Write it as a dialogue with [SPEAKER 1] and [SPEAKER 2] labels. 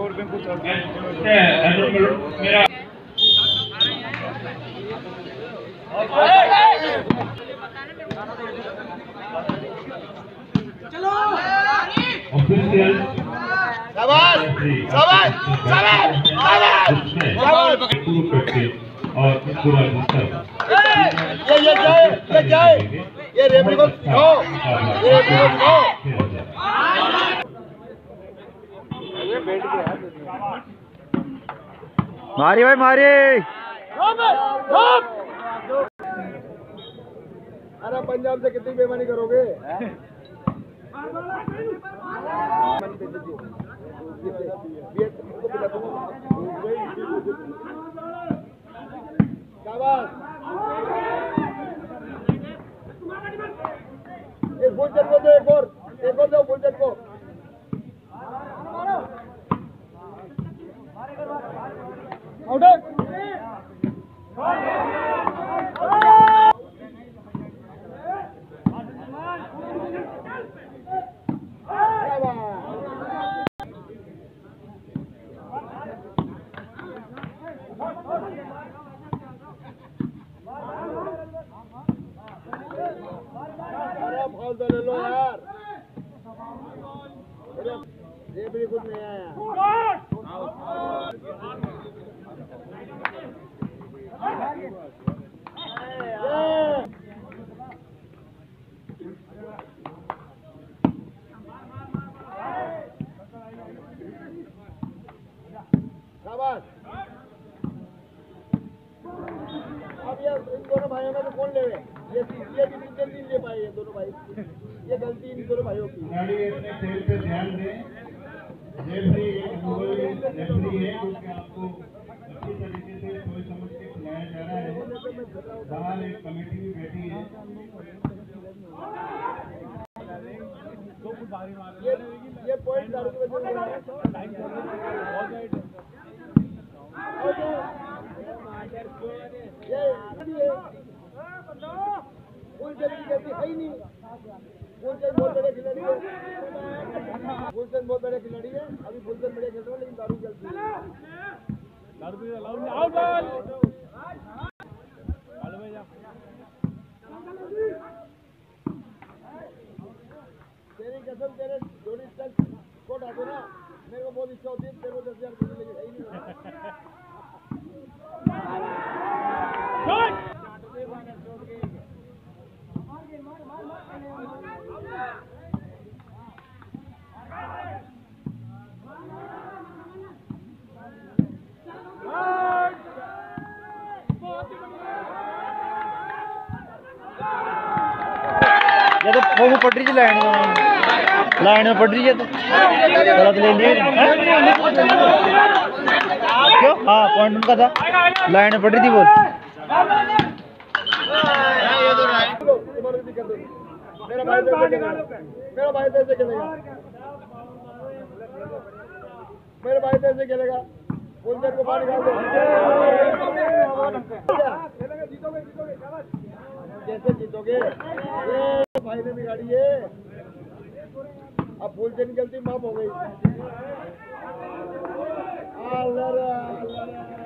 [SPEAKER 1] और भी कुछ
[SPEAKER 2] मेरा ऑफिशियल शाबाश शाबाश शाबाश और पूरा ये रेफरी को नो ये रेफरी को
[SPEAKER 1] मारी भाई मारी।
[SPEAKER 2] अरे पंजाब से कितनी बेईमानी करोगे? शाबाश। एक फुलचंद को दो, एक और दो फुलचंद को। आउट। ले लो यार, ये भी कुछ नहीं आया। शाबाश। अब ये इन दोनों भाइयों में तो कौन ले? ये भी नहीं ले पाए ये दोनों भाई। ये गलती इन दोनों भाइयों की।
[SPEAKER 3] खिलाड़ी अपने खेल पे ध्यान दें। रेफरी है क्योंकि आपको अच्छी तरीके से सोच समझ के खिलाया जा रहा है। बाहर एक कमेटी भी बैठी है।
[SPEAKER 2] ये पॉइंट दारू की वजह फुलचंद बहुत बड़े खिलाड़ी है। फुलचंद बहुत बड़े खिलाड़ी है। अभी फुलचंद बढ़िया खेल रहा है लेकिन दारू चलती है। तेरी कसम तेरे जोड़ी तक कोट आ दो ना, मेरे को बहुत इच्छा होती है तेरे को 10,000 रुपये लेके है ही नहीं।
[SPEAKER 1] ये तो वो पड़ रही है लाइन में पड़ रही है तो गलत ले लिए क्यों? हाँ पॉइंट उनका था, लाइन में पड़ रही थी बोल।
[SPEAKER 2] मेरा भाई कैसे खेलेगा? मेरा भाई कैसे खेलेगा? मेरे भाई कैसे खेलेगा? फुलचंद को बाहर निकाल दो। कैसे जीतोगे? ये भाई ने बिगाड़ी है। अब फुलचंद की गलती माफ हो गई।